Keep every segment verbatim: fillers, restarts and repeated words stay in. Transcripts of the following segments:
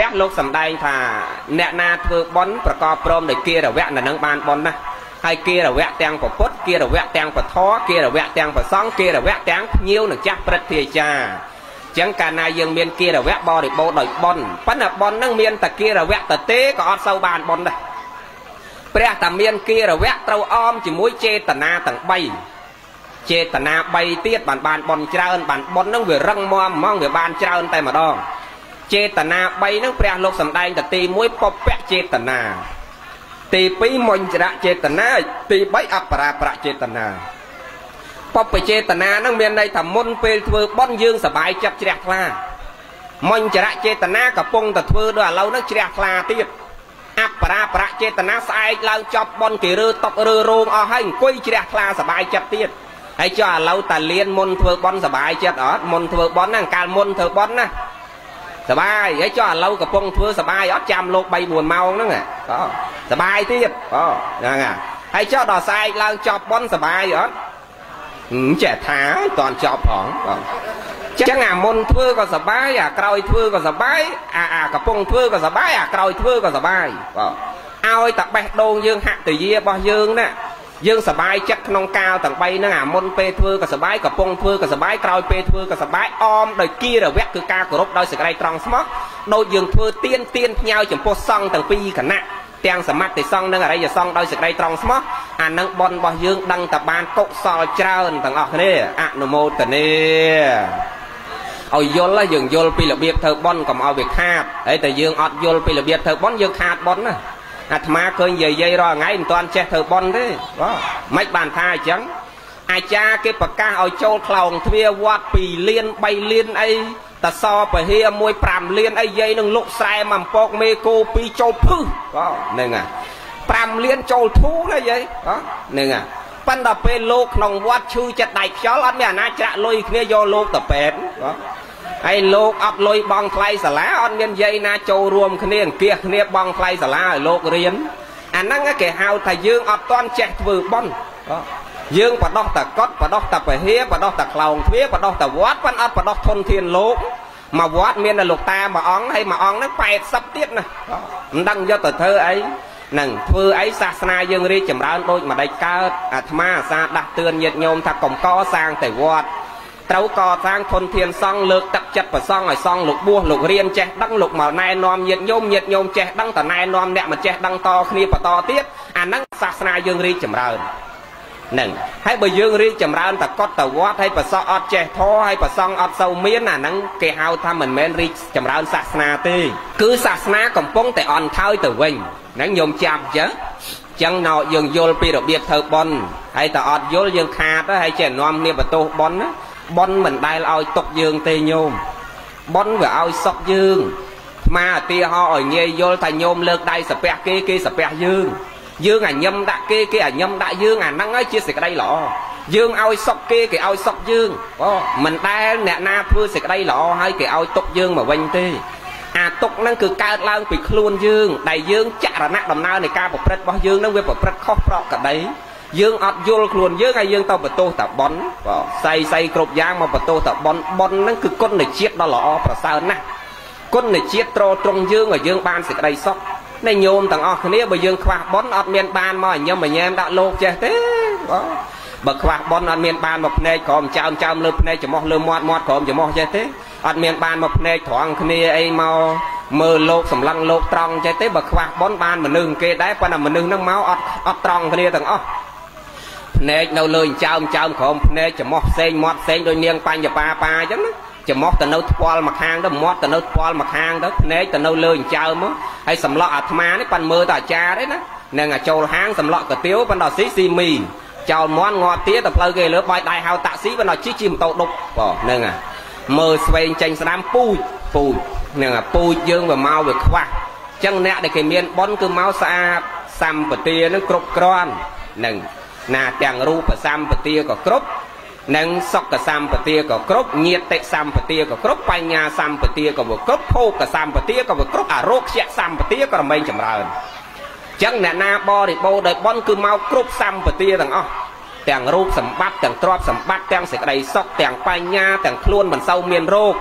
ព្រះលោកសំដែងថាអ្នកណាធ្វើបន់ប្រកបព្រមដោយគារវៈនៅនឹងបានបន់ណាហើយគារវៈទាំងពុទ្ធគារវៈទាំងពធគារវៈទាំងប្រសង្ឃគារវៈទាំងភ្ញៀវនឹងចាស់ព្រឹទ្ធាចារ្យចឹងកាលណាយើងមានគារវៈបរិបូរដោយបន់ប៉ុន្តែបន់នឹងមានតែគារវៈទៅទេក៏អត់សូវបានបន់ដែរព្រះតែមានគារវៈត្រូវអមជាមួយចេតនាទាំងបីចេតនាបីទៀតបានបានបន់ច្រើនបានបន់នឹងវារឹងមាំហ្មងវាបានច្រើនតែម្ដងចេតនាបីហ្នឹងព្រះលោកសំដែងតែទីមួយពពៈចេតនាទីពីរមញ្ចរៈចេតនាទីបីអបរាប្រចេតនាពពៈចេតនាហ្នឹងមានន័យថាមុនពេលធ្វើបន់យើងសប្បាយចិត្តជ្រះថ្លាមញ្ចរៈចេតនាកំពុងតែធ្វើដល់ឥឡូវហ្នឹងជ្រះថ្លាទៀតអបរាប្រចេតនាស្អែកឡើងចប់បន់គេរើតុករើរោងអស់ហើយអង្គុយជ្រះថ្លាសប្បាយចិត្តទៀតហើយចុះឥឡូវតាលៀនមុនធ្វើបន់សប្បាយចិត្តអត់មុនធ្វើបន់ហ្នឹងកាលមុនធ្វើបន់ណាសបាយហើយចុះឥឡូវកំពុងធ្វើសបាយអត់ចាំលោកបីបួនម៉ោងហ្នឹងក៏សបាយទៀតអូហ្នឹងហើយចុះដល់ស្អែកឡើងចប់បន់សបាយអត់ចេះថាអត់តន់ចប់ផងបងចឹងអាមុនធ្វើក៏សបាយអាក្រោយធ្វើក៏សបាយអាអាកំពុងធ្វើក៏សបាយអាក្រោយធ្វើក៏សបាយបងឲ្យតែបេះដូងយើងហត្តយារបស់យើងណាយើងសបាយចិត្តក្នុងកាលទាំងបីហ្នឹងអាមុនពេលធ្វើក៏សបាយកំពុងធ្វើក៏សបាយក្រោយពេលធ្វើក៏សបាយអមដោយគិរវៈគឺការគោរពដោយសេចក្តីត្រង់ស្មោះដូចយើងធ្វើទៀនទៀនផ្ញើចំពោះសង្ឃទាំងពីរគណៈទាំងសមត្ថសង្ឃនិងអរិយសង្ឃដោយសេចក្តីត្រង់ស្មោះអានឹងបុណ្យរបស់យើងដឹងតែបានកុសលច្រើនទាំងអស់គ្នាអនុមោទនាឲ្យយល់យើងយល់ពីរបៀបធ្វើបុណ្យកុំឲ្យវាខាតហើយតែយើងអត់យល់ពីរបៀបធ្វើបុណ្យយើងខាតបុណ្យណាអាត្មាឃើញយាយយាយរាល់ថ្ងៃមិនទាន់ចេះធ្វើបុណ្យទេបាទមិនបានថាអញ្ចឹងអាចារ្យគេប្រកាសឲ្យចូលខ្លោងទ្វារវត្តពីរលានបីលានអីតសពហិមួយប្រាំលានអីយាយនឹងលុកស្រែមកពកមេគោពីរចូលភឹសបាទហ្នឹងហ่ะប្រាំលានចូលធូណាយាយបាទហ្នឹងហ่ะប៉ុន្តែពេលលោកក្នុងវត្តឈឺចិត្តដៃខ្យល់អត់មានអាណាច្រាក់លុយគ្នាយកលោកទៅពេទ្យបាទហើយលោកអត់លុយបងថ្លៃសាលាអត់មានយាយណាចូលរួមគ្នាអង្គាសគ្នាបងថ្លៃសាលាឲ្យលោករៀនអាហ្នឹងគេហៅថាយើងអត់តន់ចេះធ្វើបុណ្យយើងបដោះតកត់បដោះតពហិបដោះតខ្លោងទ្វារបដោះតវត្តប៉ុន្តែអត់បដោះធនធានលោកមកវត្តមានតែលោកតាមួយអង្គហើយមួយអង្គហ្នឹងប៉ែតសិបទៀតណាមិនដឹងយកទៅធ្វើអីនឹងធ្វើអីសាសនាយើងរីកចម្រើនដូចម្ដេចកើតអាត្មាអាសាដាស់តឿនញាតិញោមថាកុំកសាងតែវត្តត្រូវកសាងធនធានសង្ឃលើកទឹកចិត្តប្រសង់ឲ្យសង្ឃលោកបួសលោករៀនចេះដឹងលោកមកណែនាំញាតិញោមញាតិញោមចេះដឹងតណែនាំអ្នកមិនចេះដឹងតគ្នាបន្តទៀតអាហ្នឹងសាសនាយើងរីកចម្រើនហ្នឹងហើយបើយើងរីកចម្រើនតកត់តវត្តហើយប្រសង់អត់ចេះធម៌ហើយប្រសង់អត់សូវមានអាហ្នឹងគេហៅថាមិនមែនរីកចម្រើនសាសនាទេគឺសាសនាកំពុងតែអន់ថយទៅវិញហ្នឹងញោមចាំចឹងចឹងណោយើងយល់ពីរបៀបធ្វើបុណ្យហើយតអត់យល់យើងខាតហើយចេះនាំគ្នាបន្ទោសបុណ្យណាបុណ្យមិនដែលឲ្យទុកយើងទេញោមបុណ្យវាឲ្យសុខយើងមកឧទាហរណ៍ឲ្យងាយយល់ថាញោមលើកដៃសាពះគេគេសាពះយើងយើងអាញឹមដាក់គេគេអាញឹមដាក់យើងអាហ្នឹងហើយជាសេចក្តីល្អយើងឲ្យសុខគេគេឲ្យសុខយើងអូមិនដែលអ្នកណាធ្វើសេចក្តីល្អហើយគេឲ្យទុកយើងមកវិញទេអាទុកហ្នឹងគឺកើតឡើងពីខ្លួនយើងដែលយើងចរណៈដំណើរនៃការប្រព្រឹត្តរបស់យើងហ្នឹងវាប្រព្រឹត្តខុសប្រក្រតីយើងអត់យល់ខ្លួនយើងហើយយើងទៅបន្ទោសតែបុណ្យបាទសៃសៃគ្រប់យ៉ាងមកបន្ទោសតែបុណ្យបុណ្យហ្នឹងគឺគុណជាតិដ៏ល្អប្រសើរណាស់គុណជាតិត្រត្រង់យើងឲ្យយើងបានសេចក្តីសុខនៃញោមទាំងអស់គ្នាបើយើងខ្វះបុណ្យអត់មានបានមកញញឹមញែមដាក់លោកចេះទេបាទបើខ្វះបុណ្យអត់មានបានមកភ្នែកក្រោមចើមចើមលើភ្នែកច្រមុះលើមាត់មាត់ក្រោមច្រមុះចេះទេអត់មានបានមកភ្នែកត្រង់គ្នាអីមកមើលលោកសម្លឹងលោកត្រង់ចេះទេបើខ្វះបុណ្យបានមនុស្សគេដែរប៉ុន្តែមនុស្សហ្នឹងមកអត់អត់ត្រង់គ្នាទាំងអស់ភ្នែកនៅលើចើមចើមក្រោមភ្នែកច្រមុះផ្សេងមាត់ផ្សេងដូចនាងបញ្ញបាប៉ាអញ្ចឹងណាច្រមុះទៅនៅថ្ពាល់មកខាងទៅមាត់ទៅនៅថ្ពាល់មកខាងទៅភ្នែកទៅនៅលើចើមមកហើយសម្លក់អាត្មានេះប៉ាន់មើលទៅអាចារ្យទេណានឹងអាចូលហាងសម្លក់កាទៀវប៉ុន្តែស៊ីស៊ីមីចោលមន់ងាប់ទៀតទៅផ្លូវគេលើបាយដៃហៅតាក់ស៊ីប៉ុន្តែជិះជិះម៉ូតូដប់បងហ្នឹងអាមើលស្វែងចេញស្ដាំពូជពូជហ្នឹងអាពូជយើងវាមកវាខ្វះអញ្ចឹងអ្នកដែលគេមានបុណ្យគឺមកស្អាតសម្បទានឹងគ្រប់គ្រាន់ហ្នឹងណាទាំងរូបសម្បទាក៏គ្រប់និងសុខសម្បទាក៏គ្រប់ញាតិសម្បទាក៏គ្រប់បញ្ញាសម្បទាក៏គ្រប់ភោគសម្បទាក៏គ្រប់អរោគ្យសម្បទាក៏រមែងចម្រើនចឹងអ្នកណាបរិបូរដោយបុណ្យគឺមកគ្រប់សម្បទាទាំងអស់ទាំងរូបសម្បត្តិទាំងទ្រព្យសម្បត្តិទាំងសេចក្តីសុខទាំងបញ្ញាទាំងខ្លួនមិនសូវមានរោគ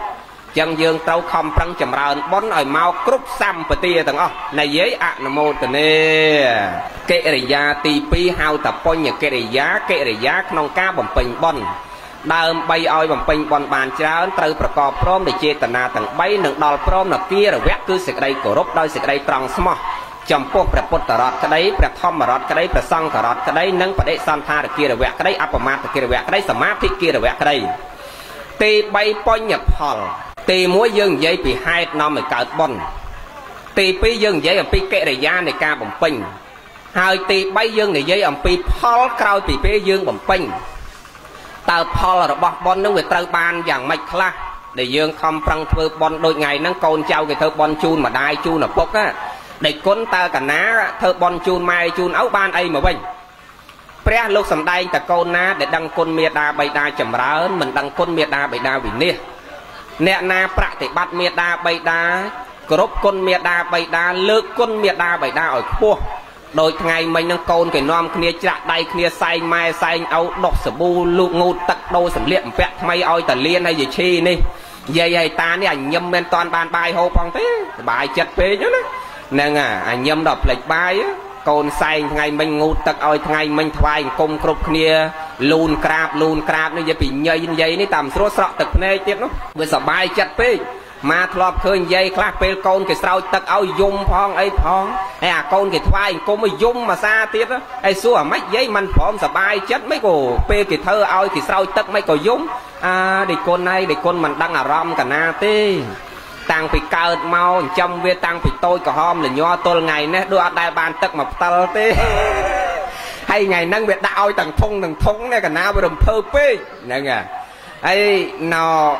chẳng dương trâu không prăng chầm rợn bón ở mau cúp xăm bà tia tầng ó này giấy ạ nà mô tờ nê kệ rì giá tì pi hào tập bông nhà kệ rì giá kệ rì giá nông ca bầm bình bón đơm bay oi bầm bình bón bàn trao trâuประกอบพร้อมในเจตนาต่างใบหนึ่งดอลพร้อมหนักเกียร์แวะคือสิ่งใดกรบโดยสิ่งใดตรังสมอจำพวกประพุทธรอดก็ได้ประทอมรอดก็ได้ประสังรอดก็ได้นั่งประเดสันธาตะเกียร์แวะก็ได้อัปมาตะเกียร์แวะก็ได้สมาธิเกียร์แวะก็ได้ตีใบปอยหยับพอลตีมวยยื่นยัยปีให้น้องเหมือนเกิดบอลตีปียื่นยัยอันปีเกะระยะในการบ่มปิงหายตีใบยื่นในยัยอันปีพอลกลายปีปียื่นบ่มปิงตาพอลระบบบอลนั่งเวทเตอร์บานอย่างไม่คลาđể dương không prăng thưa bón đôi ngày nắng côn trao cái thưa bón chun mà đai chun ở bốc á để cuốn ta cả ná thưa bón chun mai chun áo ban ấy mà bình pre lúc sầm đai ta côn ná để đăng côn miệt đa bay đa chầm rá mình đăng côn miệt đa bay đa vì nè nè na pra thì bắt miệt đa bay đa group côn miệt đa bay đa lướt côn miệt đa bay đa ở khua đôi ngày mình nâng côn cái nom kia chặt đây kia say mai say áo độc sờ bu lụ ngô tắc đôi sầm liệm pẹt mây oi tờ liên hay gì chi đi vậy vậy ta này ảnh nhâm bên toàn bàn bài hô phong thế bài chật phê chứ nè à ảnh nhâm đọc lệch bài á côn say ngày mình ngô tắc oi ngày mình thoại cùng cục kia lùn crab lùn crab nó vậy bị nhây như vậy ní tầm số sọ tật này tiếp nó với sợ bài chật phê mà thọp khơi dây khác pe con cái sao tật áo dung phong ấy phong à con cái thoại cô mới dung mà xa tiếp á ai xua mấy giấy mình phỏng sợ bài chất mấy cổ pe cái thơ áo cái sao tật mấy cổ dung à để con này để con mình đang ở rom cả na tê tăng bị cao mau trong về tăng bị tôi cả hôm là nho tôi ngày nè đưa đại bàn tật mà tơ tê hay ngày năng biệt đạo tầng thung tầng thung này cả na với đồng thơ pe nè nghe ấy nó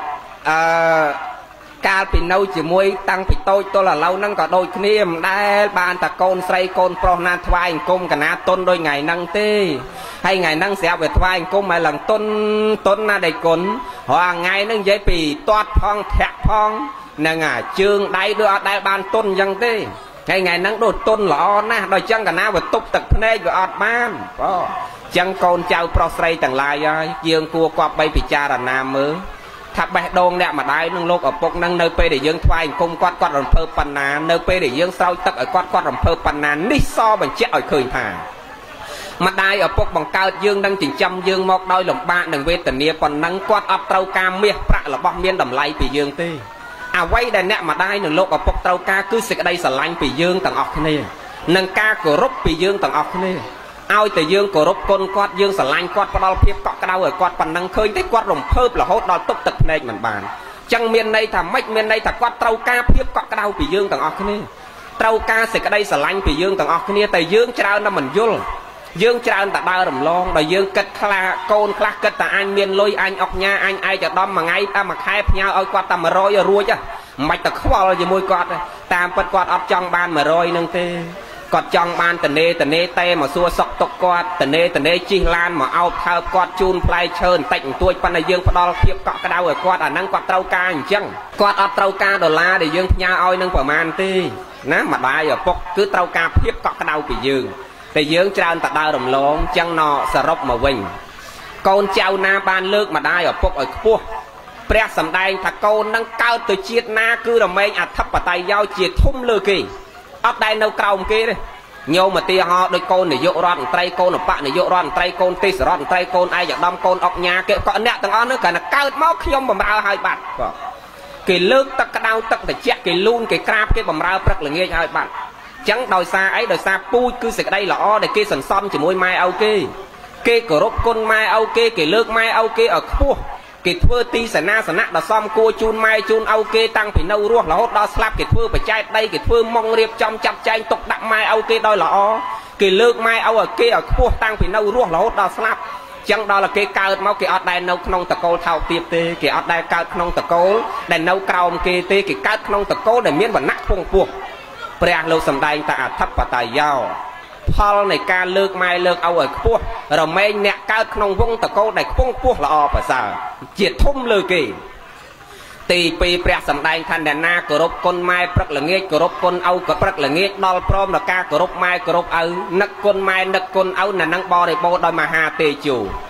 การปีนเอาจีมวยตั้งปีโตตัวละเรานั่งก็โดยคณีมได้บานตะโกนใส่โกนโปรนาทวายกลมกันนะต้นโดยไงนั่งเต้ให้ไงนั่งเสียไปทวายกลมมาหลังต้นต้นน่าได้กลหัวไงนั่งยัยปีตอดพองแทะพองนั่งอ่ะจึงได้ด้วยได้บานต้นยังเต้ให้ไงนั่งโดดต้นหล่อนะโดยจังกันนะว่าตุบตักพเนยก็อดบ้านก็จังโกนเจ้าโปรไซต่างลายยังกลัวกว่าใบปิจารณามือถ้าไปโดนเนี่ยมาได้นั่งโลกอปกนั่งเนยไปเดี๋ยวยังทวายคงกอดกอดรำเพอปันนาเนยไปเดี๋ยวยังเศร้าตักไอ้กอดกอดรำเพอปันนานี่ซอบังเจ้าไอ้เคยผ่านมาได้อปกบังเกิดยังดังจิงจำยังมอกได้หลงบ้านหนึ่งเวทเนียปันนั่งกอดอับเต้ากาเมียพระหลับเมียนดำไล่ไปยังเต้เอาไว้ได้เนี่ยมาได้หนึ่งโลกอปกเต้ากาคือสิ่งใดสลายไปยังต่างออกนี่นั่งกากรบไปยังต่างออกนี่เอาแต่ยืงกรบกลกอดยืงสลายกอดปลาเพียบเกาะกระดาไอ้กอดปันนังเคยได้กอดลมเพิ่มละโหดดอตุกตักในเหมือนบานจังเมียนในทำไม่เมียนในถ้ากอดเต้ากาเพียบเกาะกระดาไปยืงต่างออกนี่เต้ากาเสกได้สลายไปยืงต่างออกนี่แต่ยืงเจ้าน้ำมันยุ่งยืงเจ้าแต่ดาวรำลองแต่ยืงกัดคลาโกนคลากัดแต่อันเมียนลอยอันออกยาอันไอจะดอมมาไงตามมาแคบเงาเอากอดตามมารอยรัวจ้ะไม่แต่ขวาจะมวยกอดตามปัดกอดอับจังบานมารอยนึงเต้กอดจังบานแต่เนแต่เนเตมาซัวสกตกกอดแต่เนแต่เนจีลานมาเอาเท้ากอดจูนปลายเชิญแต่งตัวปันยืงพอดอลเพียบเกาะกระดาไอ้กอดอ่ะนั่งกอดเต้ากาจังกอดอับเต้ากาดอลลาร์เดี๋ยวยืงพญาอ้อยนั่งประมาณตีนะมาได้อ่ะปกคือเต้ากาเพียบเกาะกระดาไปยืงแต่ยืงจานตัดดาวรำลงจังนอสรบมาวิ่งโกนเจ้านาบานเลิกมาได้อ่ะปกไอ้พวกเปรียสำได้ถ้าโกนนั่งเก้าตัวเจียดนาคือเราไม่อัดทับปะไตยาวเจียดทุ่มเลือกี่อัดได้เนาเกาเมื่อกี้เลยโยมาตีหอโดยโกนเนี่ยโยรอนไตรโกนปะเนี่ยโยรอนไตรโกนตีสรอนไตรโกนไออยากดำโกนออกยาเกะเกาะเนี่ยต่างอ้อนนึกกันเก้าหม้อขยมบำราหายบัดเกลือตักกระดาวตักแต่เจ๊เกลูนเกกราบเกบำราปรักหรือเงี้ยหายบัดจังดอยซาไอ้ดอยซาปูคือสิ่งใดหล่อเด็กเกสันซ้อมจะมวยไม้เอาเกเกกรบกลไม้เอาเกเกเลิกไม้เอาเกอคู่เกทั่วตีสนาสนะดอซ้อมกูจูนไม้จูนเอาเกตั้งผีเน่ารั่วหล่อดอสลับเกทั่วไปใจได้เกทั่วมองเรียบจอมจับใจตกดักไม้เอาเกดอยหล่อเกเลิกไม้เอาเกอคู่ตั้งผีเน่ารั่วหล่อดอสลับจังดอละเกเกิดมาเกอดได้เน่าขนมตะโกเท่าเตียบเตเกอดได้เกิดขนมตะโกได้เน่าเกาเกเตเกเกิดขนมตะโกได้เมียนวันนักพงพวกเปรียโลสำได้แต่อัดทับปะไตยาวพอในการเลิกไม้เลิกเอาไอ้พวกเราไม่เนี่ยเกิดขนมวงตะโกได้พงพวกละอภาษาเจียดทุ่มเลยเกตีปีเปรียสำได้ทันเดนากรบกลไม้ปรักหลังเงี้ยกรบกลเอากับปรักหลังเงี้ยดอลพร้อมละกากรบไม้กรบเอานักกลไม้นักกลเอาหนังบอได้โบโดยมาหาเตจู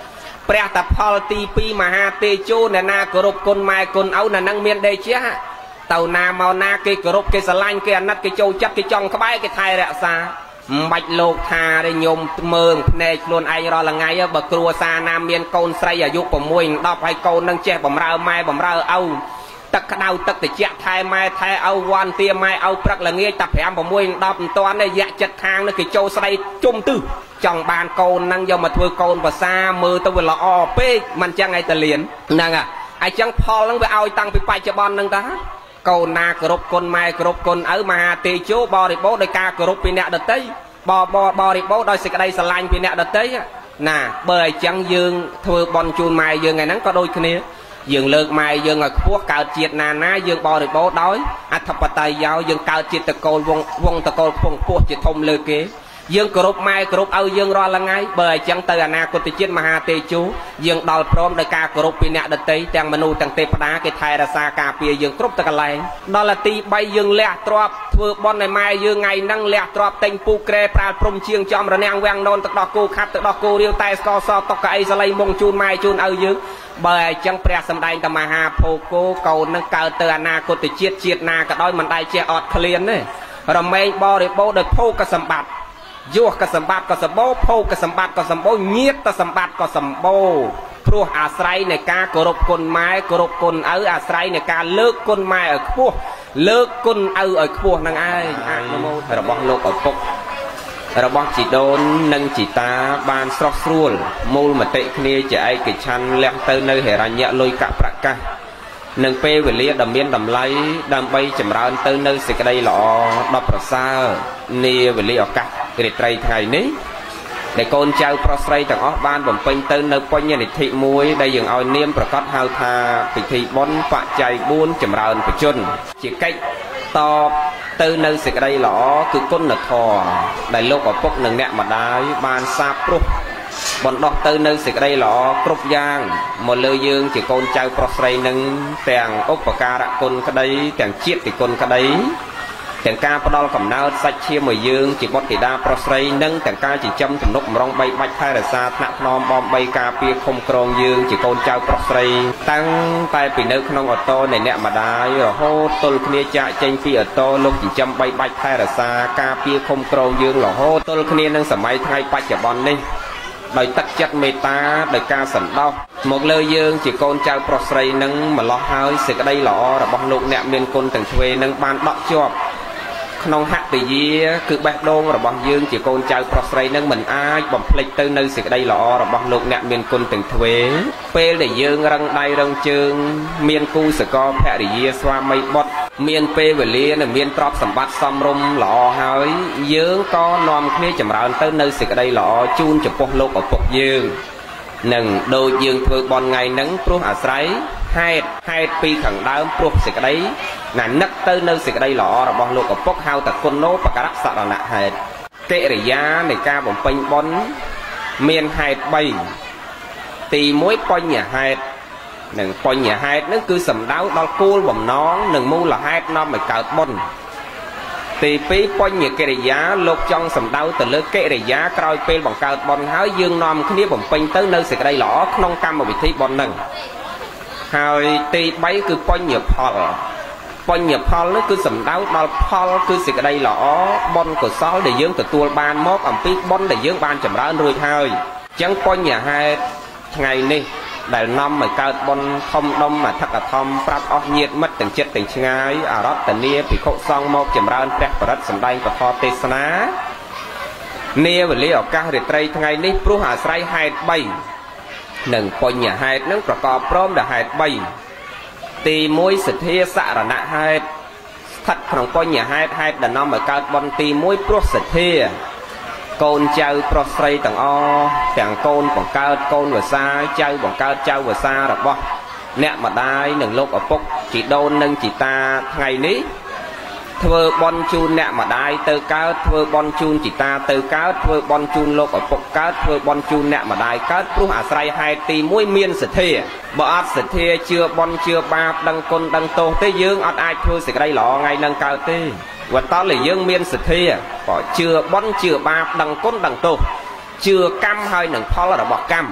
ព្រះតផលទីពីរមហាទេជោអ្នកណាគោរពគុណម៉ែគុណឪណានឹងមានដេជះទៅណាមកណាគេគោរពគេស្រឡាញ់គេអាណិតគេចូលចិត្តគេចង់ក្បែរគេថែរក្សាមិនបាច់លោកថាទេញោមមើងភ្នែកខ្លួនឯងរាល់ថ្ងៃបើគ្រួសារណាមានកូនស្រីអាយុ៦ 10ហើយកូននឹងចេះបំរើម៉ែបំរើឪទឹកក្តៅទឹកត្រជាក់ថែម៉ែថែឪវ៉ាន់ទាម៉ែឪព្រឹកល្ងាចតែ 5 6 10មិនតាន់ទេយៈចិត្តខាងនេះគេចូលស្ដីជុំទិសចង់បានកូននឹងយកមកធ្វើកូនប្រសាមើលទៅវាល្អពេកមិនចឹងឯតលៀនហ្នឹងហើយចឹងផលហ្នឹងវាឲ្យតាំងពីបច្ចុប្បន្នហ្នឹងតាកូនណាគោរពគុណម៉ែគោរពគុណឪមហាទេជោបរិបូរដោយការគោរពពីអ្នកដទៃបបបរិបូរដោយសេចក្តីស្រឡាញ់ពីអ្នកដទៃណាបើអញ្ចឹងយើងធ្វើបន់ជូនម៉ែយើងថ្ងៃហ្នឹងក៏ដូចគ្នាយើងលើកម៉ែយើងឲ្យខ្ពស់កើតជាតិណាណាយើងបរិបូរដោយអធិបតេយ្យយើងកើតជាតិតកូលវងវងតកូលខ្ពងខ្ពស់ជាធំលើគេយើងគោរពម៉ែគោរពឪយើងរាល់ថ្ងៃបើអញ្ចឹងទៅអនាគតជាតិមហាទេជោយើងដល់ព្រមដោយការគោរពពីអ្នកដទៃទាំងមនុស្សទាំងទេវតាគេថែរក្សាការពារយើងគ្រប់ទៅកន្លែងដល់ទីបីយើងលះទ្របធ្វើបន់ឲ្យម៉ែយើងថ្ងៃហ្នឹងលះទ្របតែងពូក្រែប្រាលព្រំជាងចំរនាំងវាំងននទឹកដោះគោខាត់ទឹកដោះគោរាវតែស្កសតុកកៅអីសលៃមុងជូនម៉ែជូនឪយើងបើអញ្ចឹងព្រះសម្ដែងតមហាភោគោកូននឹងកើតទៅអនាគតជាតិជាតិណាក៏ដោយមិនដែលចេះអត់ឃ្លានទេរមែងបរិបូរដោយភោគសម្បត្តិយោះក៏សម្បត្តិក៏សម្បូរភោគក៏សម្បត្តិក៏សម្បូរញាតក៏សម្បត្តិក៏សម្បូរព្រោះអាស្រ័យនៃការគោរពគុណម៉ែគោរពគុណឪអាស្រ័យនៃការលើកគុណម៉ែឲ្យខ្ពស់លើកគុណឪឲ្យខ្ពស់នឹងឯងអនុមោទនារបស់លោកឪពុករបស់ជីដូននិងជីតាបានស្រស់ស្រួលមូលមតិគ្នាជាឯកច្ឆន្ទលះទៅនៅហិរញ្ញលុយកប្រកាសនឹងពេលវេលាដ៏មានតម្លៃដើម្បីចម្រើនទៅនៅសេចក្តីល្អដ៏ប្រសើរនាវេលាឱកាសរាត្រីថ្ងៃនេះដែលកូនចៅប្រុសស្រីទាំងអស់បានបំពេញទៅនៅបញ្ញនិធិមួយដែលយើងឲ្យនាមប្រកាសហៅថាពិធីបុណ្យបច្ច័យបួនចម្រើនបជនជាកិច្ចតបទៅនៅសេចក្តីល្អគឺគុណធម៌ដែលលោកឪពុកនិងអ្នកម្ដាយបានសាបព្រោះបណ្ដោះទៅនៅសេចក្តីល្អគ្រប់យ៉ាងមកលើយើងជាកូនចៅប្រុសស្រីនឹងទាំងឧបការៈគុណក្តីទាំងជាតិគុណក្តីទាំងការផ្ដល់កំណើតសាច់ឈាមឲ្យយើងជាបុត្រធីតាប្រុសស្រីនិងទាំងការចិញ្ចឹមទំនុកម្រងបីបាច់ថែរក្សាថ្នាក់ថ្នមបំបីការពារឃុំក្រងយើងជាកូនចៅប្រុសស្រីតាំងតែពីនៅក្នុងអូតូនៃអ្នកម្ដាយរហូតទល់គ្នាចាក់ចេញពីអូតូលោកចិញ្ចឹមបីបាច់ថែរក្សាការពារឃុំក្រងយើងរហូតទល់គ្នានឹងសម័យថ្ងៃបច្ចុប្បន្ននេះដោយទឹកចិត្តមេត្តាដោយការសន្តោសមកលើយើងជាកូនចៅប្រុសស្រីនឹងម្លោះហើយសេចក្តីល្អរបស់លោកអ្នកមានគុណទាំងទ្វេនឹងបានដកជាប់ក្នុងហត្ថយាគឺបេះដូងរបស់យើងជាកូនចៅប្រុសស្រីនឹងមិនអាចបំភ្លេចទៅនៅសេចក្តីល្អរបស់លោកអ្នកមានគុណទាំងទ្វេពេលដែលយើងរឹងដៃរឹងជើងមានគូសកលភរិយាស្វាមីបុត្រមានពេលវេលានិងមានទ្រព្យសម្បត្តិសមរម្យល្អហើយយើងក៏នាំគ្នាចម្រើនទៅនៅសេចក្តីល្អជូនចំពោះលោកឪពុកយើងនឹងដូចយើងធ្វើបន់ថ្ងៃហ្នឹងព្រោះអាស្រ័យហេតុហេតុពីខាងដើមព្រោះសេចក្តីណានឹកទៅនៅសេចក្តីល្អរបស់លោកឪពុកហៅថាគុណោបករៈសរណហេតុកិរិយានៃការបំពេញបុណ្យមានហេតុបីទីមួយបញ្ញហេតុនិងបញ្ញហេតុនឹងគឺសំដៅដល់គោលបំណងនិងមូលហេតុនាំឲ្យកើតបុណ្យទីពីរបញ្ញកិរិយាលោកចង់សំដៅទៅលើកិរិយាក្រោយពេលបង្កើតបុណ្យហើយយើងនាំគ្នាបំពេញទៅនៅសេចក្តីល្អក្នុងកម្មវិធីបុណ្យនឹងហើយទីបីគឺបញ្ញផលបញ្ញផលនោះគឺសំដៅដល់ផលគឺសេចក្តីល្អបុណ្យកុសលដែលយើងទទួលបានមកអំពីបុណ្យដែលយើងបានចម្រើនរួចហើយអញ្ចឹងបញ្ញហេតុថ្ងៃនេះដែលនាំឲ្យកើតបុណ្យធំដុំអធិកធម្មប្រាប់អស់ញាតិមិត្តទាំងចិត្តទាំងឆ្ងាយអរតនីភិក្ខុសង្ឃមកចម្រើនព្រះបរិត្តសម្ដែងពធទេសនានាវេលាឱកាសរាត្រីថ្ងៃនេះព្រោះអាស្រ័យហេតុបីនិងបញ្ញហេតុនឹងប្រកបព្រមដោយហេតុបីទីមួយសទ្ធាសរណហេតុស្ថិតក្នុងបញ្ញហេតុហេតុដែលនាំឲ្យកើតបុណ្យទីមួយព្រោះសទ្ធាកូនចៅប្រុសស្រីទាំងអស់ទាំងកូនបង្កើតកូនវសាចៅបង្កើតចៅវសារបស់អ្នកម្ដាយនិងលោកឪពុកជីដូននិងជីតាថ្ងៃនេះធ្វើបុណ្យជូនអ្នកម្ដាយទៅកើតធ្វើបុណ្យជូនជីតាទៅកើតធ្វើបុណ្យជូនលោកឪពុកកើតធ្វើបុណ្យជូនអ្នកម្ដាយកើតព្រោះអាស្រ័យហេតុទីមួយមានសទ្ធាបើអត់សទ្ធាជឿបុណ្យជឿបាបដឹងគុណដឹងទោសទេយើងអត់អាចធ្វើសេចក្តីល្អថ្ងៃនឹងកើតទេវត្តលយើងមានសទ្ធាក៏ជឿបុណ្យជឿបាបដឹងគុណដឹងទោសជឿកម្មហើយនឹងផលរបស់កម្ម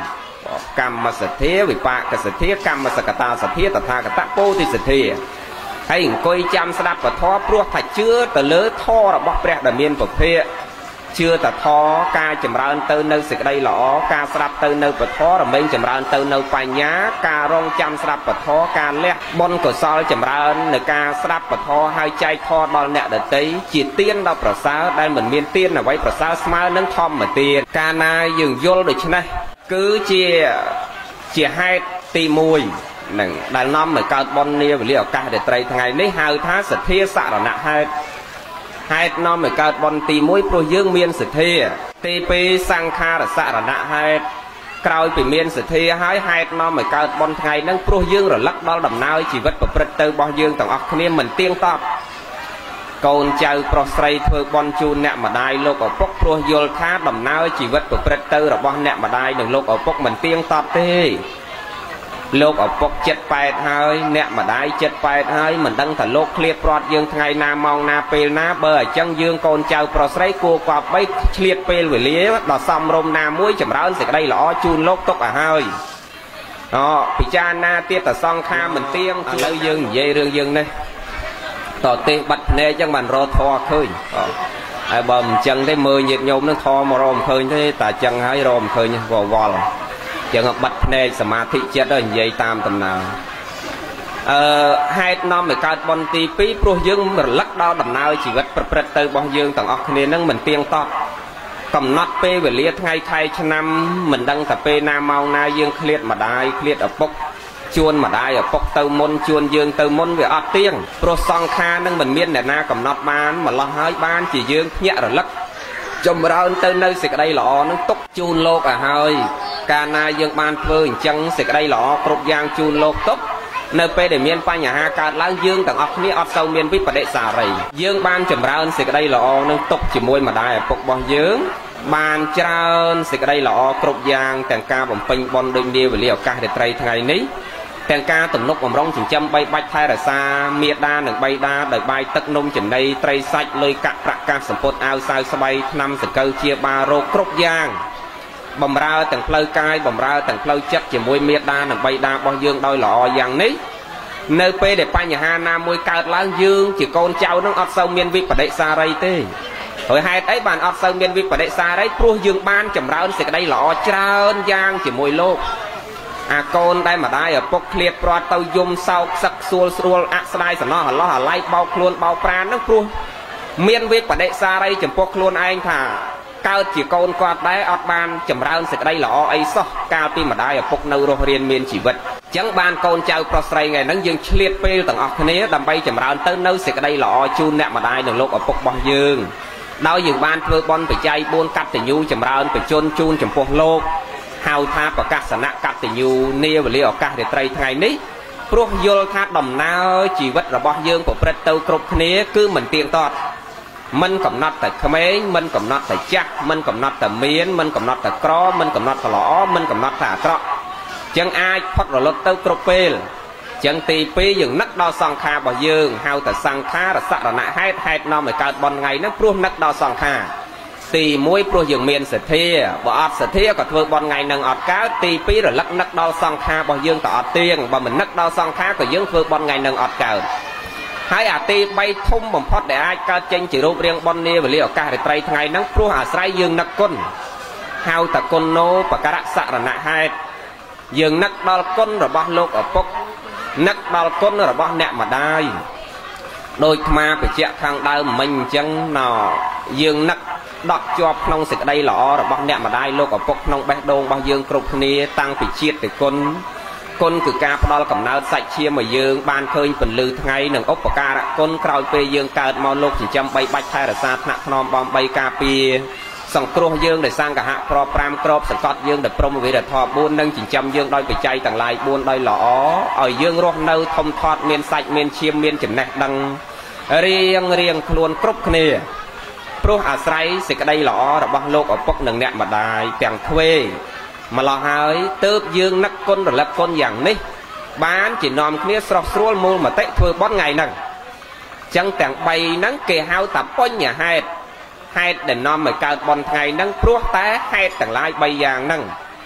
កម្មសទ្ធាវិបាកសទ្ធាកម្មសកតាសទ្ធាតថាគតពោធិសទ្ធាហើយអង្គុយចាំស្ដាប់ពធព្រោះថាជឿទៅលើធម៌របស់ព្រះដែលមានពភៈជឿតធរការចម្រើនទៅនៅសេចក្តីល្អការស្ដាប់ទៅនៅពធរមែងចម្រើនទៅនៅបញ្ញាការរងចាំស្ដាប់ពធការលះបុណ្យកុសលចម្រើននៅការស្ដាប់ពធហើយចែកធរដល់អ្នកដទៃជាទានដល់ប្រសើរដែលមិនមានទានអ្វីប្រសើរស្មើនឹងធម្មទានកាលណាយើងយល់ដូច្នេះគឺជាជាហេតុទីមួយនឹងដែលនាំឲ្យកើតបុណ្យនាវេលាឱកាសរាត្រីថ្ងៃនេះហៅថាសទ្ធាសរណហេតុហេតុនាំឲ្យកើតបុណ្យទីមួយព្រោះយើងមានសទ្ធាទីពីរសង្ខារសរណហេតុក្រោយពីមានសទ្ធាហើយហេតុនាំឲ្យកើតបុណ្យថ្ងៃហ្នឹងព្រោះយើងរលឹកដល់ដំណើរជីវិតប្រព្រឹត្តទៅរបស់យើងទាំងអស់គ្នាមិនទៀងទាត់កូនចៅប្រុសស្រីធ្វើបុណ្យជូនអ្នកម្ដាយលោកឪពុកព្រោះយល់ថាដំណើរជីវិតប្រព្រឹត្តទៅរបស់អ្នកម្ដាយនិងលោកឪពុកមិនទៀងទាត់ទេលោកឪពុកចិត្តប៉ែតហើយអ្នកម្ដាយចិត្តប៉ែតហើយមិនដឹងថាលោកឃ្លាតព្រាត់យើងថ្ងៃណាម៉ោងណាពេលណាបើអញ្ចឹងយើងកូនចៅប្រុសស្រីគួរគប្បីឆ្លៀតពេលវេលាដល់សមរម្យណាមួយចម្រើនសេចក្តីល្អជូនលោកទុកឲ្យហើយអូពិចារណាទៀតតសង្ខារមិនទៀងឥឡូវយើងនិយាយរឿងយើងនេះតទេបាត់ភ្នែកអញ្ចឹងបានរកធរឃើញហើយបើមិនអញ្ចឹងទេមើលញាតិញោមនឹងធរមករកមិនឃើញទេតែអញ្ចឹងហើយរកមិនឃើញវល់វល់ចឹងបាត់ភ្នែកសមាធិចិត្តទៅនិយាយតាមដំណើរអឺហេតុនាំឲ្យកើតបុណ្យទីពីរព្រោះយើងរលឹកដល់ដំណើរជីវិតប្រព្រឹត្តទៅរបស់យើងទាំងអស់គ្នានឹងមិនទៀងទាត់កំណត់ពេលវេលាថ្ងៃខែឆ្នាំមិនដឹងថាពេលណាម៉ោងណាយើងឃ្លាតម្ដាយឃ្លាតឪពុកជួនម្ដាយឪពុកទៅមុនជួនយើងទៅមុនវាអត់ទៀងព្រោះសង្ខារនឹងមិនមានអ្នកណាកំណត់បានម្លោះហើយបានជាយើងភ្ញាក់រលឹកចម្រើនទៅនៅសេចក្តីល្អនឹងទុកជូនលោកឲ្យហើយកាលណាយើងបានធ្វើអញ្ចឹងសេចក្តីល្អគ្រប់យ៉ាងជូនលោកទុកនៅពេលដែលមានបញ្ហាកើតឡើងយើងទាំងអស់គ្នាអត់សូវមានវិបដិសារីយើងបានចម្រើនសេចក្តីល្អនឹងទុកជាមួយម្ដាយឪពុករបស់យើងបានច្រើនសេចក្តីល្អគ្រប់យ៉ាងទាំងការបំពេញបុណ្យដូចនាវេលាឱកាសរាត្រីថ្ងៃនេះទាំងការទំនុកបំរុងចិញ្ចឹមបីបាច់ថែរក្សាមេដានិងបៃតាដោយបាយទឹកនំចំណីត្រីសាច់លុយកាក់ប្រាក់កាសសម្ពុតអាវសាវស្បៃថ្នាំសង្កូវជាបារោគគ្រប់យ៉ាងបំរើទាំងផ្លូវកាយបំរើទាំងផ្លូវចិត្តជាមួយមេដានិងបៃតារបស់យើងដោយល្អយ៉ាងនេះនៅពេលដែលបញ្ហាណាមួយកើតឡើងយើងជាកូនចៅនឹងអត់សូវមានវិបដិសារីទេហើយហេតុអីបានអត់សូវមានវិបដិសារីព្រោះយើងបានចម្រើនសេចក្តីល្អច្រើនយ៉ាងជាមួយលោកអាកូនដែលម្ដាយឪពុកឃ្លាតព្រាត់ទៅយំសោកសឹកសួលស្រួលអាក់ស្ដាយសំណោះអាឡោះអាឡៃបោកខ្លួនបោកប្រាណហ្នឹងព្រោះមានវិបដិសារីចំពោះខ្លួនឯងថាកើតជាកូនគាត់ដែរអត់បានចម្រើនសេចក្តីល្អអីសោះកាលពីម្ដាយឪពុកនៅរស់រានមានជីវិតអញ្ចឹងបានកូនចៅប្រុសស្រីថ្ងៃហ្នឹងយើងឆ្លៀតពេលទាំងអស់គ្នាដើម្បីចម្រើនទៅនៅសេចក្តីល្អជូនអ្នកម្ដាយនិងលោកឪពុករបស់យើងដោយយើងបានធ្វើបុណ្យបច្ច័យបួនកតញ្ញូចម្រើនបជនជូនចំពោះលោកហៅថាប្រកាសនៈកតញ្ញូនាវេលាឱកាសរាត្រីថ្ងៃនេះព្រោះយល់ថាដំណើរជីវិតរបស់យើងប្រព្រឹត្តទៅគ្រប់គ្នាគឺមិនទៀងទាត់មិនកំណត់តែក្មេងមិនកំណត់តែចាស់មិនកំណត់តែមានមិនកំណត់តែក្រមិនកំណត់តែល្អមិនកំណត់តែអាក្រក់ចឹងអាចផុតរលត់ទៅគ្រប់ពេលចឹងទីពីរយើងនឹកដល់សង្ខាររបស់យើងហៅថាសង្ខារសរណហេតុហេតុនាំឲ្យកើតបុណ្យថ្ងៃហ្នឹងព្រោះនឹកដល់សង្ខារទីមួយព្រោះយើងមានសទ្ធាបើអត់សទ្ធាក៏ធ្វើបុណ្យថ្ងៃនឹងអត់កើតទីពីររលឹកនឹកដល់សង្ខាររបស់យើងក៏អត់ទៀងបើមិននឹកដល់សង្ខារក៏យើងធ្វើបុណ្យថ្ងៃនឹងអត់កើតហើយអាទីបីធំបំផុតដែលអាចកើតចេញជារូបរាងបុណ្យនាវេលាឱកាសរាត្រីថ្ងៃហ្នឹងព្រោះអាស្រ័យយើងនឹកគុណហៅថាគុណណូបករៈសរណហេតុយើងនឹកដល់គុណរបស់លោកឪពុកនឹកដល់គុណរបស់អ្នកម្ដាយដោយអាត្មាបញ្ជាក់ខាងដើមមិញអញ្ចឹងណោយើងនឹកដកជាប់ក្នុងសេចក្តីល្អរបស់អ្នកម្ដាយលោកឪពុកក្នុងបេះដូងរបស់យើងគ្រប់គ្នាតាំងពីជាតិទៅគុណគុណគឺការផ្ដល់កំណើតសាច់ឈាមឲ្យយើងបានឃើញពន្លឺថ្ងៃនិងឧបការៈគុណក្រោយពេលយើងកើតមកលោកចិញ្ចឹមបីបាច់ថែរក្សាថ្នាក់ថ្នមបំបីការពារសង្គ្រោះយើងដោយសង្កហៈប្រប្រាំក្របសង្កត់យើងដោយព្រមវិរធម៌បួននិងចិញ្ចឹមយើងដោយបច្ច័យទាំងឡាយបួនដោយល្អឲ្យយើងរស់នៅធំធាត់មានសាច់មានឈាមមានចំណេះដឹងរៀងរៀងខ្លួនគ្រប់គ្នាព្រោះអាស្រ័យសេចក្តីល្អរបស់លោកឪពុកនិងអ្នកម្ដាយទាំងទ្វេម្លោះហើយទើបយើងនឹកគុណរលឹកគុណយ៉ាងនេះបានជានាំគ្នាស្រស់ស្រួលមូលមតិធ្វើបុណ្យថ្ងៃហ្នឹងចឹងទាំងបីហ្នឹងគេហៅថាបញ្ញហេតុហេតុដែលនាំឲ្យកើតបុណ្យថ្ងៃហ្នឹងព្រោះតែហេតុទាំងឡាយបីយ៉ាងហ្នឹង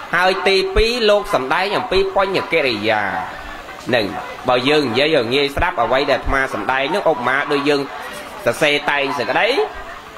hai tì pí lột sầm đáy nhầm pí quanh nhà kê rì già nừng bao dương dễ dàng nghe sắp ở quay đẹp mà sầm đáy nước ốc má đôi dương ta xe tay sẽ cái đấy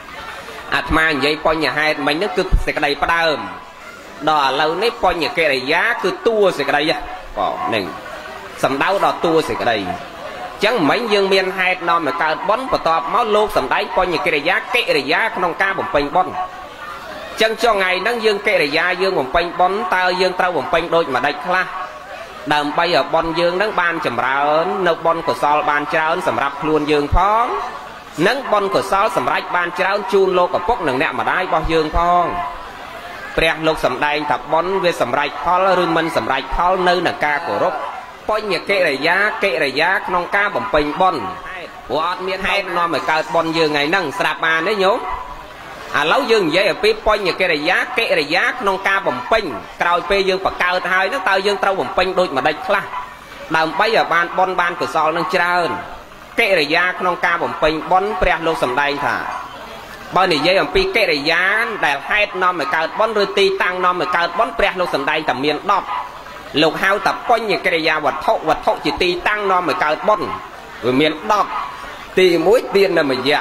à mà vậy quanh nhà hai mình nó cứ sẽ cái đây bắt đơm đò lâu nếp quanh nhà kê rì giá cứ tua sẽ cái đây bỏ nừng sầm đau đò tua sẽ cái đây chẳng mấy dương miền hai non mà cao bón và to máu lột sầm đáy quanh nhà kê rì giá kê rì giá không ca bồng pin bón chẳng cho ngày nắng dương kê rì giá dương bồng pin bón tao dương tao bồng pin đôi mà đây khla đầm bay ở bon dương nắng ban chầm ra ớn nấu bon của sol ban trao ớn sầm rạp luôn dương phong nắng bon của sol sầm rách ban trao ớn chun lô của bốc nằng nẹm mà đai bao dương phong bẹt lục sầm đai tập bon về sầm rách phol rươn mình sầm rách phol nơi nằng ca của rốc coi nhà kệ rầy giá kệ rầy giá non ca bẩm pin bon của miền hai nó mà cao bon dương ngày nắng sạp ban đấy nhố à lâu dương vậy ở phía point nhà kệ rầy giá kệ rầy giá non ca bẩm pin cào pe dương và cao hai nó tao dương tao bẩm pin đôi mà đây khla đầm bây giờ ban bon ban của sol nâng trơn kệ rầy giá non ca bẩm pin bon bẹt lục sầm đai thả bao này dây ở phía kệ rầy giá đại hai nó mà cao bon rồi ti tăng nó mà cao bon bẹt lục sầm đai tầm miền đọp lục hao tập quanh nhà cây già vật thọ vật thọ chỉ ti tăng nó mà cao bon rồi miền đọp ti mũi tiền là mà dạ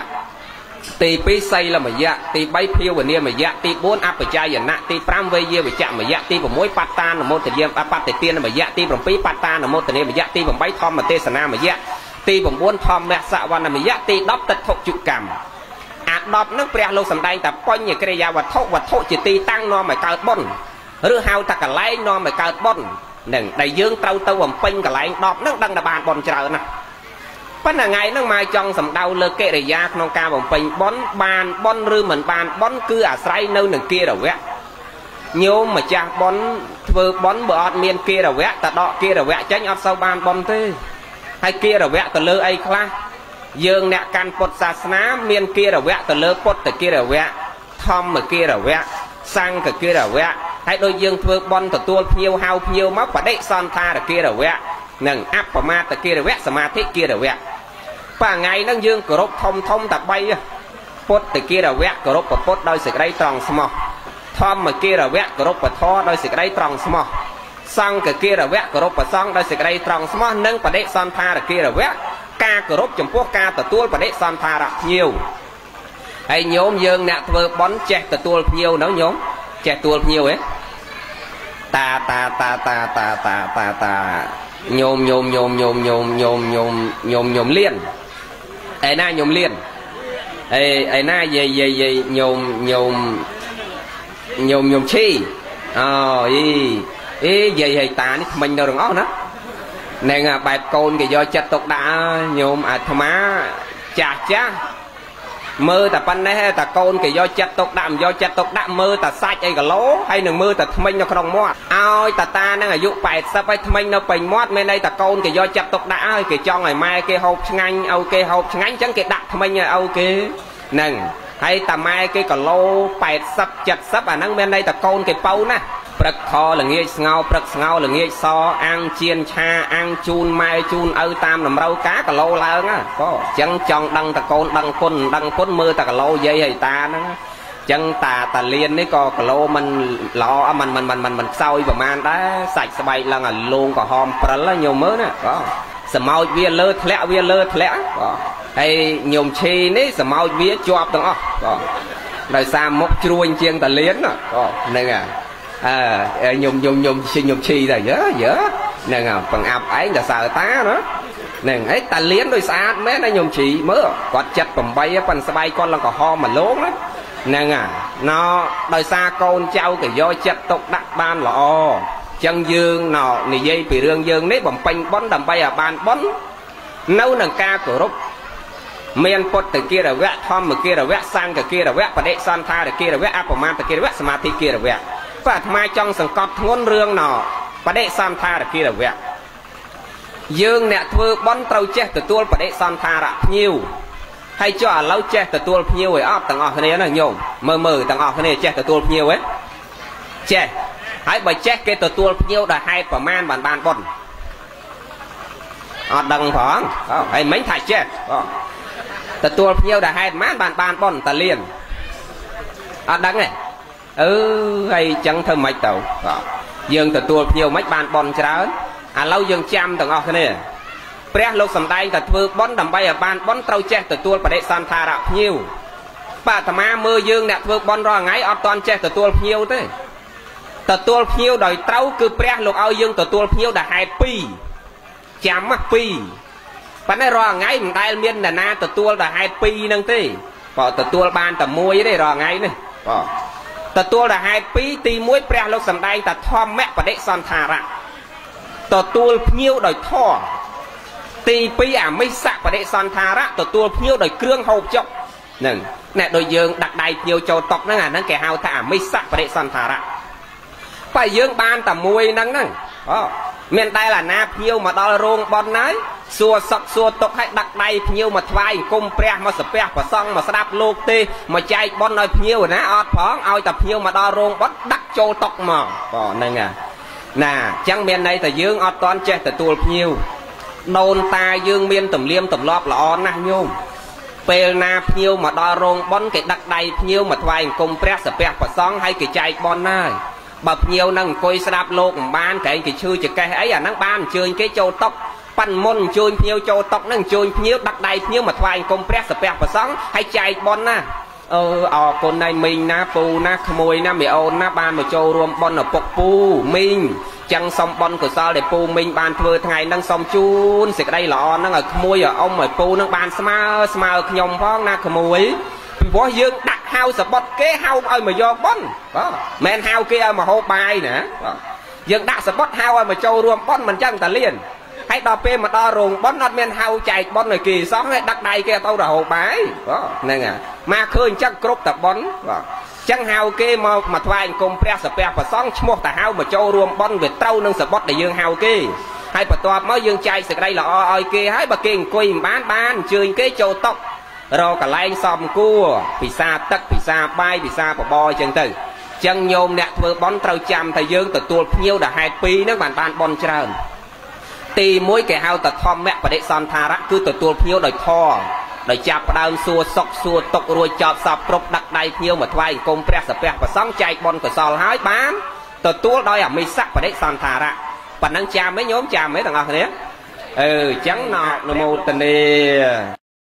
ti pi xây là mà dạ ti bay phiêu và nia mà dạ ti bốn áp ở chai giờ nạ ti pram vây dưa về chạm mà dạ ti của mũi pata là một thời gian pata thì tiền là mà dạ ti bằng pi pata là một thời gian mà dạ ti bằng bay thom mà tê sana mà dạ ti bằng bốn thom mẹ xạ văn là mà dạ ti đắp tật thọ chụp cằm à đọp nước bẹt lô sầm đai tập quanh nhà cây già vật thọ vật thọ chỉ ti tăng nó mà cao bon rư hao ta cả lái nó mà cao bon nè đại dương trâu tâu bầm pin cả lái đọp nó đang là bàn bòn chờ nè vẫn là ngày nó mai trong sầm đau lơ kệ để ra non ca bầm pin bón bàn bon rư mình bàn bón cứ à say nơi nằng kia đầu vẽ nhô mà cha bón vừa bón bờ miền kia đầu vẽ ta đọ kia đầu vẽ tránh ở sau bàn bom thế hay kia đầu vẽ từ lơ ấy khla dương nè can pot sa ná miền kia đầu vẽ từ lơ pot từ kia đầu vẽ thom mà kia đầu vẽ sang cái kia đầu vẽ hay đôi dương thưa bon từ tua nhiều hao nhiều máu và đấy son tha là kia đầu vẽ nâng áp và ma từ kia đầu vẽ sama thế kia đầu vẽ và ngày nó dương cửa rốt thông thông tập bay pot từ kia đầu vẽ cửa rốt và pot đôi sự đây tròn small thom mà kia đầu vẽ cửa rốt và tho đôi sự đây tròn small sang cái kia đầu vẽ cửa rốt và sang đôi sự đây tròn small nâng và đấy son tha là kia đầu vẽ ca cửa rốt chấm quốc ca từ tua và đấy son tha là nhiều hay nhóm dương nè thưa bón che từ tua nhiều nó nhóm che tua nhiều ấy ta ta ta ta ta ta ta ta nhôm nhôm nhôm nhôm nhôm nhôm nhôm nhôm nhôm liên ấy na nhôm liên ấy ấy na về về về nhôm nhôm nhôm nhôm chi ờ y y về về ta mình đâu đừng óc nữa nên à bài côn thì do chặt tục đã nhôm à thà má chả chả mơ ta pan này ta côn thì do chặt tục đạm do chặt tục đạm mơ ta sai ai cả lố hay đừng mơ ta mình nó không mót ao ta ta nó là dụ bài sao phải mình nó bình mót bên đây ta côn thì do chặt tục đã thì cho ngày mai cái hộp ngành ok hộp ngành chẳng cái đặt mình là ok nè hay ta mai cái cả lô bài sắp chặt sắp à năng bên đây ta côn cái pau nè bật kho là nghe ngao bật ngao là nghe so ăn chiên cha ăn chun mai chun ơi tam làm rau cá cả lô lớn á có chân chọn đăng ta côn đăng côn đăng côn mưa ta cả lô dây hay ta nó chân ta ta liên đấy co cả lô mình lọ mình mình mình mình mình soi và man đá sạch bay là là luôn có hòm bật là nhiều mớ nè có sờ mau vía lơ thẹo vía lơ thẹo có hay nhôm chi đấy sờ mau vía chọp từng ó có đời xa mốc chuôi chiên ta liên nè có nên à à nhung nhung nhung chi nhung chi rồi dở dở nè à phần áp ấy là sợ tá nữa nè ấy ta liến đôi xa mấy nó nhung chi mớ quạt chặt cầm bay phần bay con là có ho mà lố đó nè à nó đôi xa con trao cái do chặt tục đặt ban là o chân dương nọ nì dây bị rương dương nấy bằng panh bón đầm bay à ban bón nấu nằng ca của rúc miền pot từ kia là vẽ thom từ kia là vẽ sang từ kia là vẽ và đệ san tha từ kia là vẽ áp man từ kia là vẽ samadhi kia là vẽ và mai trong sừng cọp ngôn rương nọ và đệ san tha là kia là vẽ dương nè thưa bón trâu che từ tua và đệ san tha là nhiều hay cho lâu che từ tua nhiều ấy áp tầng ở này là nhiều mờ mờ tầng ở này che từ tua nhiều ấy che hãy bài che cái từ tua nhiều là hai và man bàn bàn bồn ở đằng phẳng hay mấy thạch che từ tua nhiều là hai man bàn bàn bồn ta liền ở đằng này ừ hay chẳng thơm mạch tàu dương từ tua nhiều mấy bàn bòn cháo à lâu dương chăm từng ngọc nàyព្រះលោកសំដែងតែធ្វើបន់ដើម្បីឲ្យបានបន់ត្រូវចេះទទួលបដិសន្ធារៈភ្ញៀវបាទអាត្មាមើលយើងអ្នកធ្វើបន់រាល់ថ្ងៃអត់តន់ចេះទទួលភ្ញៀវទេទទួលភ្ញៀវដោយត្រូវគឺព្រះលោកឲ្យយើងទទួលភ្ញៀវដែលហេតុពីរចាំមកពីរប៉ុន្តែរាល់ថ្ងៃមិនដែលមាននរណាទទួលដែលហេតុពីរហ្នឹងទេបើទទួលបានតែមួយទេរាល់ថ្ងៃនេះបាទទទួលដែលហេតុពីរទីមួយព្រះលោកសំដែងតែធម្មបដិសន្ធារៈទទួលភ្ញៀវដោយធម៌ទីពីរអាមិសបដិសន្ធារៈទទួលភ្ញៀវដោយគ្រឿងហូបចុកហ្នឹងអ្នកដូចយើងដាក់ដៃភ្ញៀវចូលតុហ្នឹងអាហ្នឹងគេហៅថាអាមិសបដិសន្ធារៈបើយើងបានតែមួយហ្នឹងហ្នឹងអូមានតែអាណាភ្ញៀវមកដល់រោងបន់ហើយសួរសក់សួរតុកឲ្យដាក់ដៃភ្ញៀវមកថ្វាយអង្គមព្រះមកសាពះប្រសង់មកស្ដាប់លោកទេមកចែកបន់ឲ្យភ្ញៀវណាអត់ផងឲ្យតែភ្ញៀវមកដល់រោងបន់ដាក់ចូលតុកមកបងហ្នឹងណាណាអញ្ចឹងមានន័យថាយើងអត់តន់ចេះទទួលភ្ញៀវដូនតាយើងមានទំនៀមទម្លាប់ល្អណាស់ញោមពេលណាភ្ញៀវមកដល់រោងបន់គេដាក់ដៃភ្ញៀវមកថ្វាយអង្គមព្រះសាពះប្រសង់ឲ្យគេចែកបន់ហើយបើភ្ញៀវនឹងអង្គុយស្ដាប់លោកមិនបានក្រែងគេឈឺចកេះអីអាហ្នឹងបានអញ្ជើញគេចូលតុកប៉ាន់មុនអញ្ជើញភ្ញៀវចូលតុកហ្នឹងអញ្ជើញភ្ញៀវដាក់ដៃភ្ញៀវមកថ្វាយអង្គមព្រះសាពះប្រសង់ឲ្យចែកបន់ណាអឺអរគុណណៃមីងណាពូណាក្មួយណាមីអូនណាបានមកចូលរួមបន់ឪពុកពូមីងចឹងសុំបន់កុសលដែលពូមីងបានធ្វើថ្ងៃហ្នឹងសុំជូនសេចក្តីល្អហ្នឹងឲ្យក្មួយឲ្យអ៊ំឲ្យពូហ្នឹងបានស្មើស្មើខ្ញុំផងណាក្មួយពីព្រោះយើងដាក់ហៅសបុតគេហៅឲ្យមកយកបន់បាទមិនហៅគេឲ្យមកហូបបាយណាបាទយើងដាក់សបុតហៅឲ្យមកចូលរួមបន់មិនចឹងតាលៀនហើយដល់ពេលមកដល់រោងបន់អត់មានហៅចែកបន់ឲ្យគេសោះហើយដាក់ដៃគេទៅរហូបបាយបាទហ្នឹងហើយមកឃើញចឹងគ្រប់តែបន់បាទចឹងហៅគេមកមកថ្វាយអង្គមព្រះសាពះប្រសង់ឈ្មោះតាហៅមកចូលរួមបន់វាត្រូវនឹងសបុតដែលយើងហៅគេហើយបន្ទាប់មកយើងចែកសេចក្តីល្អឲ្យគេហើយបើគេអង្គុយមិនបានបានអញ្ជើញគេចូលតុករកកន្លែងសមគួរពិសាទឹកពិសាបាយពិសាបបរចឹងទៅចឹងញោមអ្នកធ្វើបន់ត្រូវចាំថាយើងទទួលភ្ញៀវដែលហេតុពីរហ្នឹងបានបានបន់ច្រើនទីមួយគេហៅថាធម្មបដិសន្ធារៈគឺទទួលភ្ញៀវដោយធម៌ដោយចាប់ផ្ដើមសួរសុកសួរតុករួចចប់សពគ្រប់ដាក់ដៃភ្ញៀវមកថ្វាយអង្គមព្រះសាពះប្រសង់ចែកបន់កុសលហើយបានទទួលដោយអមិសបដិសន្ធារៈប៉ុណ្ណឹងចាំទេញោមចាំទេទាំងអស់គ្នាអឺចឹងណោមោទនា